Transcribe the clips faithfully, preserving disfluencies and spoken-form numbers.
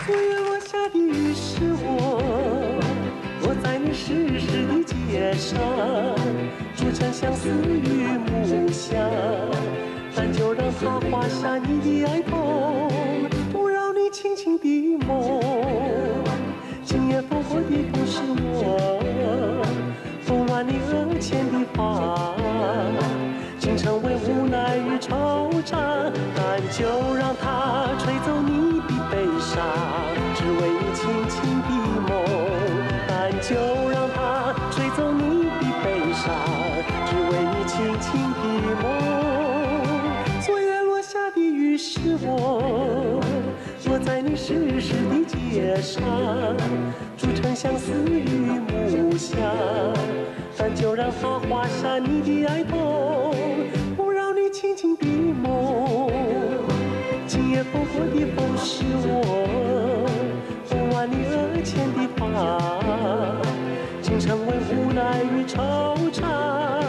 昨夜落下的雨是我，落在你湿湿的街上，筑成相思与木香。但就让它画下你的哀痛，不扰你轻轻的梦。今夜风过的不是我，风乱你额前的发，竟成为无奈与惆怅。但就让它吹走你的悲伤，只为你轻轻的梦。但就让它吹走你的悲伤，只为你轻轻的梦。昨夜落下的雨是我，落在你湿湿的街上，筑成相思与木香。但就让它画下你的哀痛，不扰你轻轻的梦。今夜风过的风是我，风挽你额前的发，竟成为无奈与惆怅。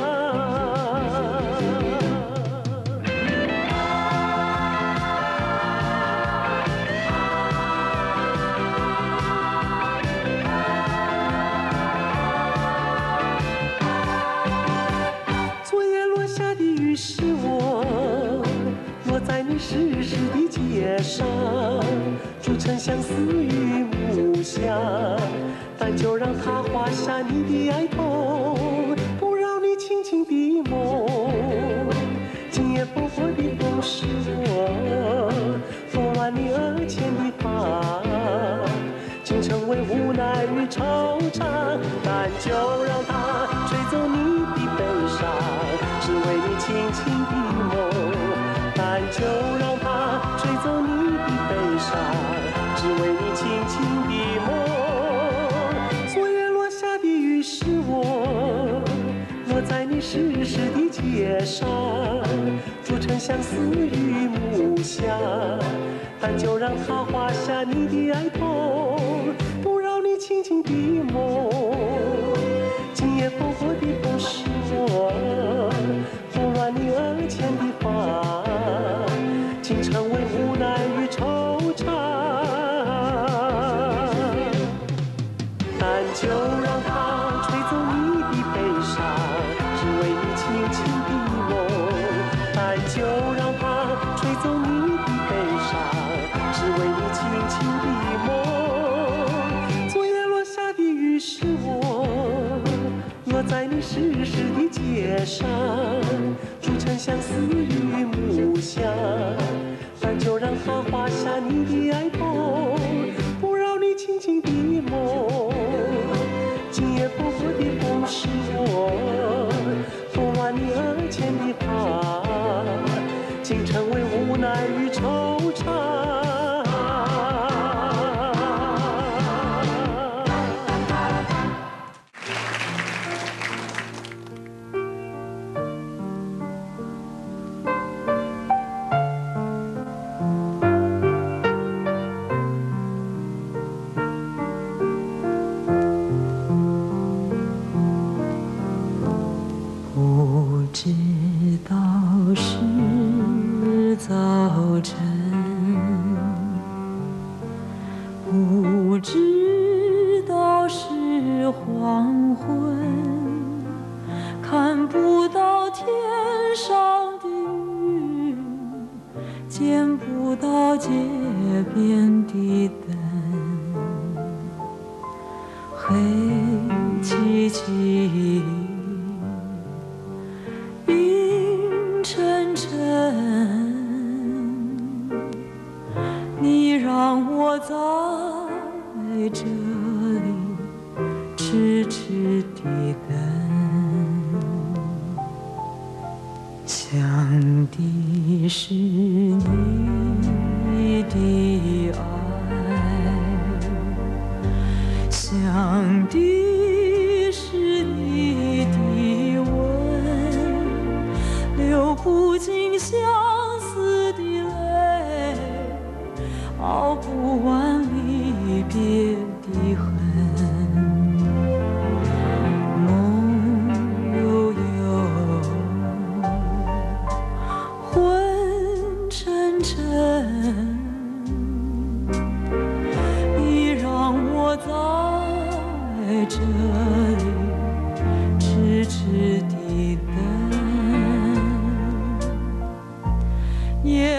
是我落在你湿湿的街上，筑成相思与木香。但就让它画下你的哀痛，不扰你轻轻的梦。今夜风过的风是我，风挽你额前的发，竟成为无奈与惆怅。但就让它吹走你的悲伤，只为你轻轻的梦。但就让它吹走你的悲伤，只为你轻轻的梦。昨夜落下的雨是我，落在你湿湿的街上，筑成相思与木香。但就让它画下你的哀痛，不扰你轻轻的梦。今夜风过的风是我，风乱你额前的发，竟成为无奈与惆怅。但就让它吹走你的悲伤，只为你轻轻的梦。但就让它吹走你的悲伤，只为你轻轻的梦。昨夜落下的雨是我，落在你湿湿的街上，筑成相思与木香。但就让它画下你的哀痛，不扰你轻轻的梦。今夜风过的风是我，风挽你额前的发，竟成为无奈与惆怅。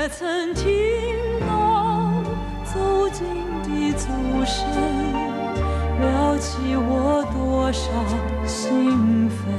曾听到走近的足声，撩起我多少兴奋，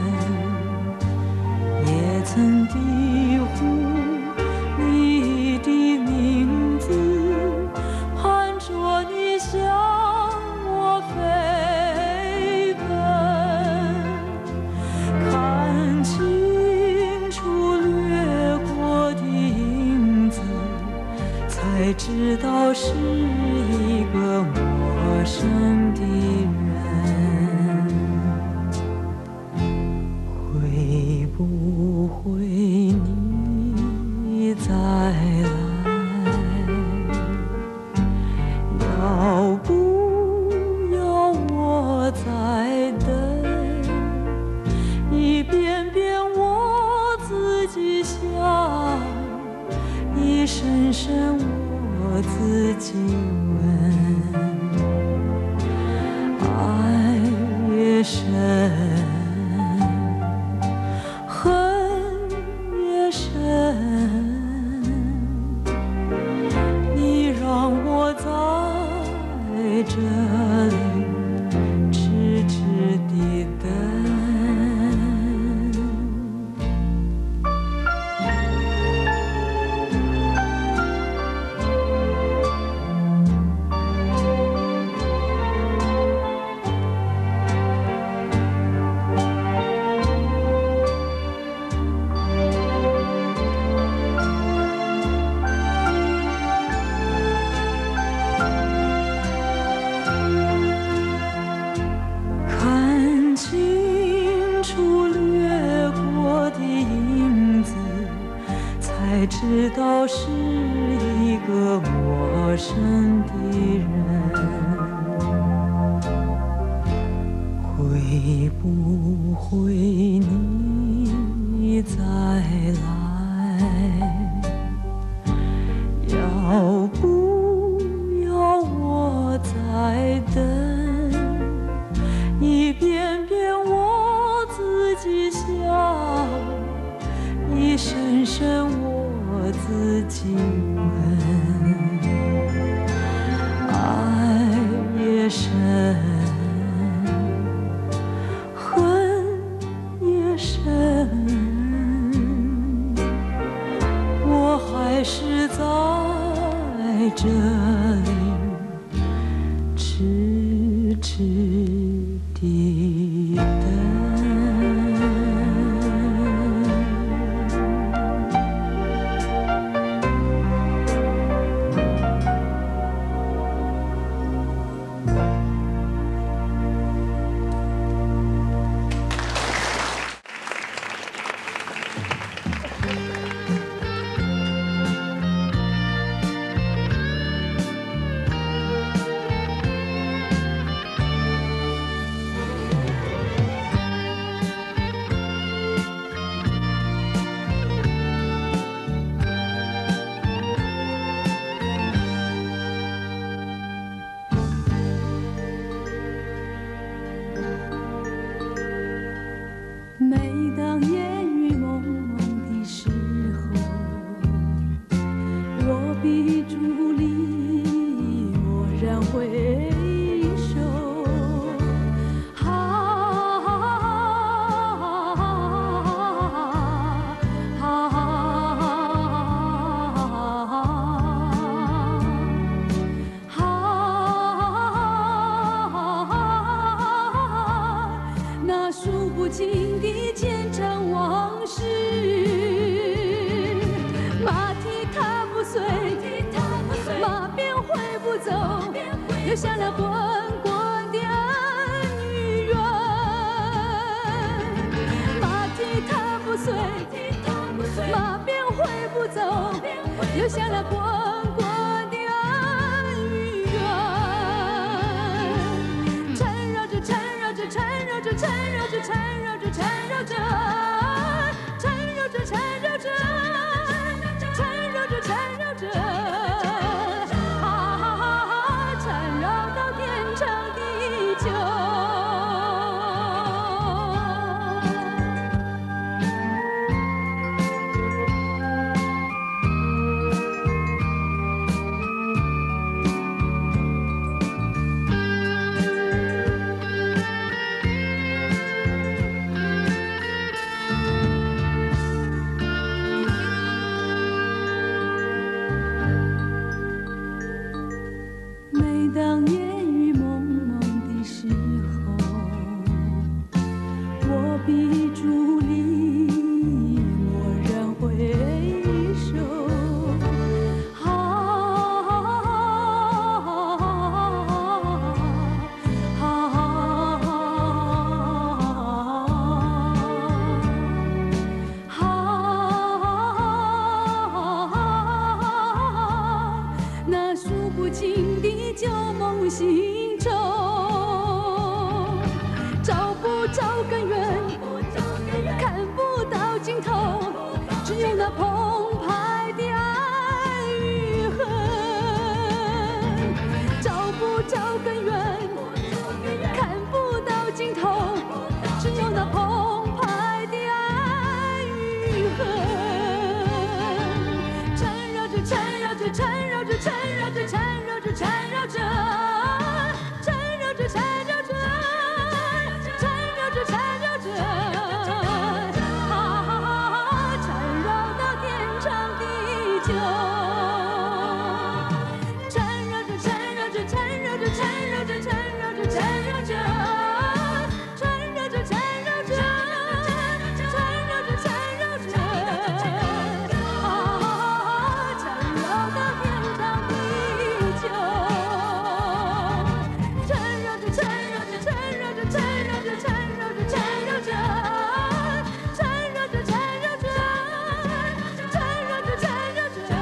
也曾低呼你的名字，盼着你向我飞奔，看清楚掠过的影子，才知道是一个陌生的人。会不会你再来？要不要我再等？一遍遍我自己想，一声声我自己问，爱越深，恨越深，你让我在这里痴痴地等。看清楚掠过的影子，才知道是一个陌生的人。会不会你再来？要不要我再等？一遍遍我自己想，一声声我自己问，爱越深，恨越深，我还是在这里痴痴地等。每当烟雨蒙蒙的时候，我闭住力，默然回首，啊那数不尽的前尘往事，马蹄踏不碎，马鞭挥不走，留下了滚滚的恩与怨。马蹄踏不碎，马鞭挥不走，留下了滚滚的恩与怨。缠绕着，缠绕着，缠绕着，缠绕着，缠绕着，缠绕着，缠绕着，缠绕着，缠绕着，缠绕着，啊，缠绕到天长地久。 心中，找不着根源，看不到尽头，只有那澎湃的爱与恨。找不着根源，看不到尽头，只有那澎湃的爱与恨。缠绕着，缠绕着，缠绕着，缠绕着，缠绕着，缠绕着，缠绕着，缠绕着，缠绕着，缠绕着，啊，缠绕到天长地久。缠绕着，缠绕着，缠绕着，缠绕着，缠绕着，缠绕着，缠绕着，缠绕着，缠绕着，缠绕着，啊，缠绕到天长地久。缠绕着，缠绕着，缠绕着，缠绕着，缠绕着，缠绕着，缠绕着，缠绕着，缠绕着，缠绕着，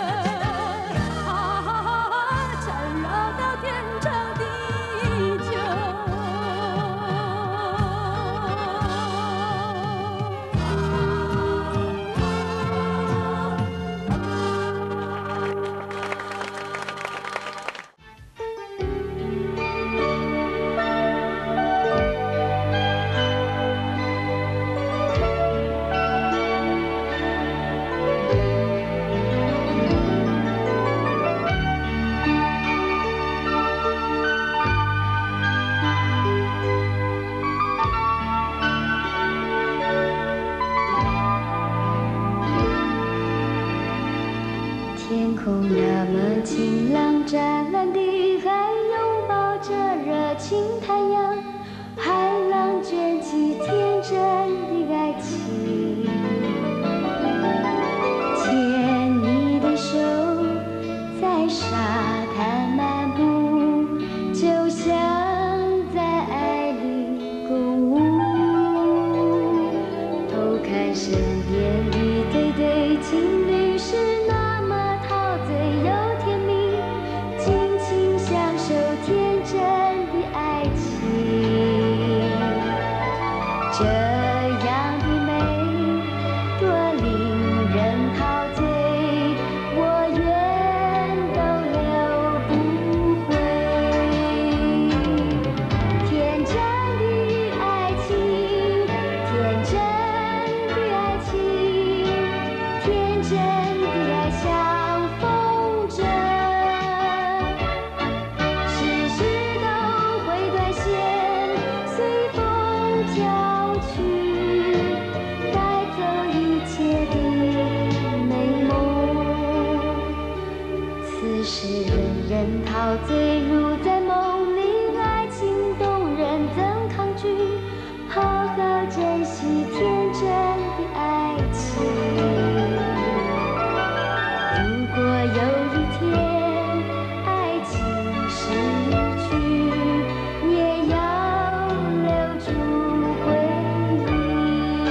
啊，缠绕到天长地久。 天空那么晴朗，湛蓝的海拥抱着热情太阳，海浪卷起天真的爱情。牵你的手，在沙滩漫步，就像在爱里共舞。偷看身边一对对情侣是那么陶醉又甜蜜，尽情享受天真的爱情。这样的美多令人陶醉，我愿都留不回。天真的爱情，天真的爱情，天真的爱像风筝，时时都会断线，随风飘去，带走一切的美梦。此时人人陶醉，如在梦里，爱情动人怎抗拒？好好珍惜天真的爱情。如果有一天爱情逝去，也要留住回忆。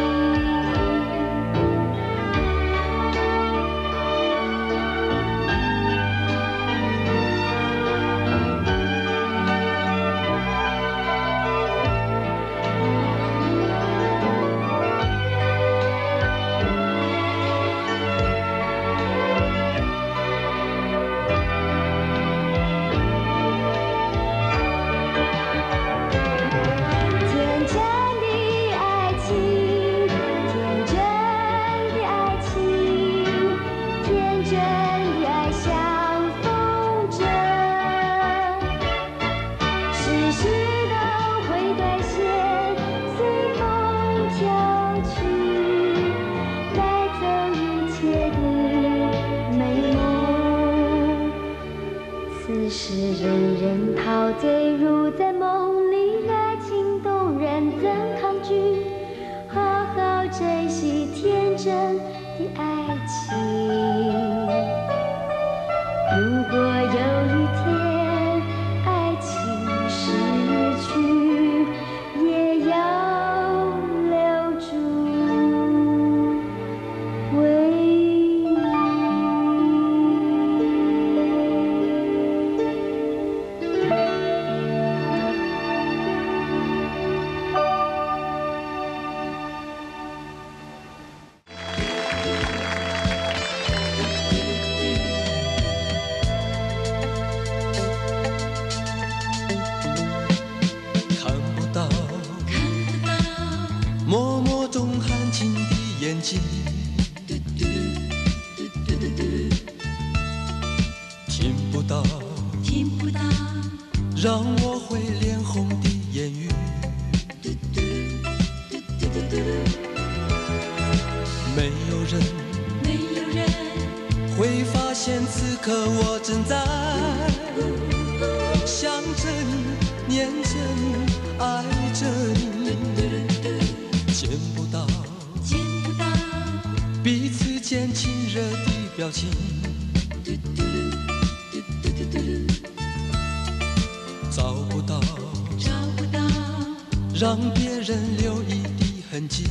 天真的爱情，天真的爱情，天真的爱像风筝，时时都会断线，随风飘去，带走一切的美梦。此时人人陶醉，如在梦里，爱情动人怎抗拒？好好珍惜天真的爱情。如果有一天爱情逝去，也要留住回忆。 到， 听不到， 让我会脸红的言语。没有人， 没有人会发现此刻我正在想着你，念着你，爱着你。见不到， 见不到， 彼此间亲热的表情。找不到， 找不到， 让别人留意的痕迹。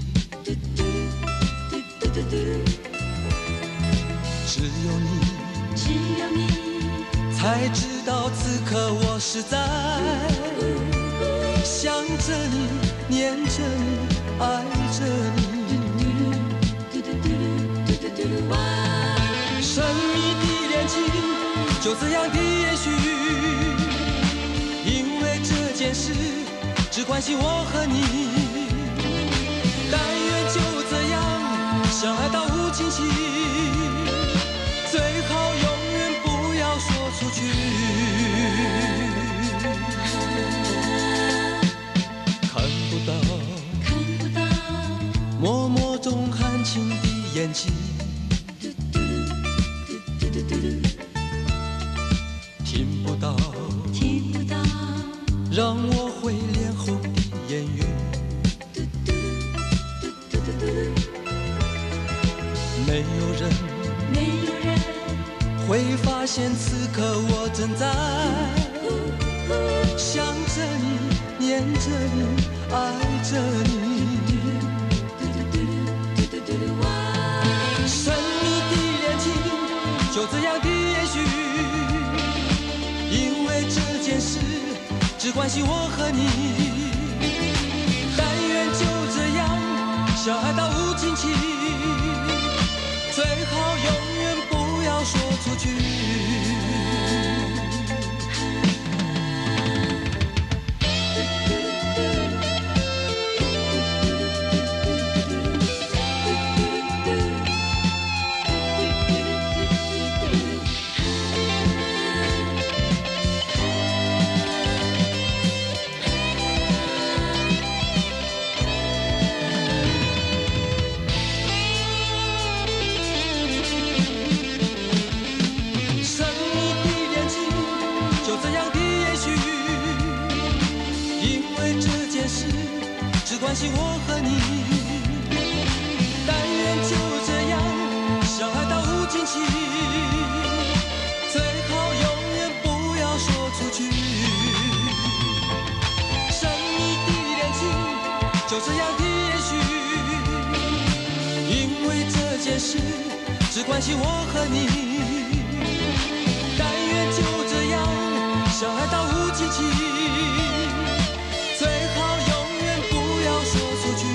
只有你， 只有你才知道此刻我是在想着你，念着你，爱着你。神秘的恋情就这样的延续，因为这件事只关心我和你。但愿就这样相爱到无尽期，最好永远不要说出去。看不到， 看不到， 默默中含情的眼睛。听不到， 听不到， 让我会脸红的言语。没有人， 没有人会发现此刻我正在想着你，念着你，爱着你。神秘的恋情就这样的延续，因为这件事只关心我和你。但愿就这样相爱到无尽期，最好永远不要说出去。关心我和你，但愿就这样相爱到无尽期，最好永远不要说出去。神秘的恋情就这样的延续，因为这件事只关心我和你，但愿就这样相爱到无尽期，最好永远不要说出去。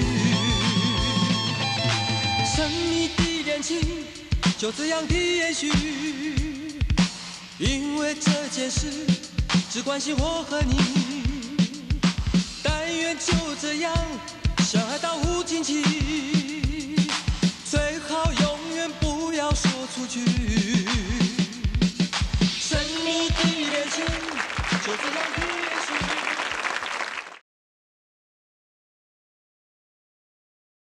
神秘的恋情就这样的延续，因为这件事只关心我和你，但愿就这样相爱到无尽期，最好永远不要说出去。神秘的恋情就这样的